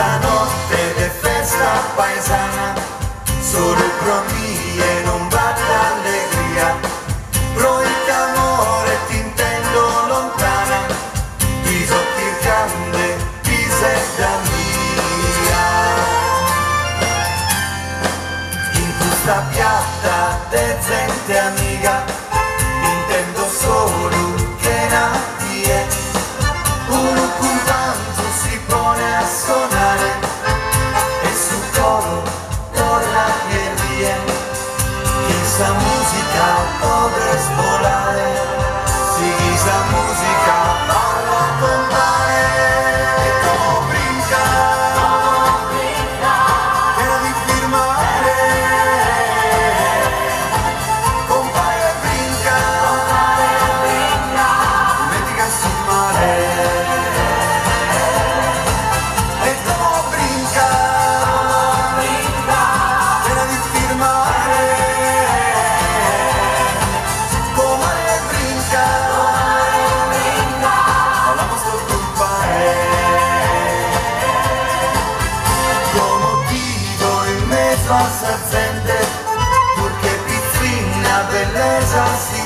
Stanotte de festa paesana, solo pro mie non batte allegria, pro il amore ti intendo lontana, ti so cercande, ti sei da mia. In questa piatta de gente amica, intendo solo che nati è, uno con tanto si pone a suonare, e sul coro torna e viene, che sta musica potrà svolare, sì che sta musica parla con me, e come brinca, era di firmare, compare e brinca, dimentica sul mare. Gente, porque piscina belleza.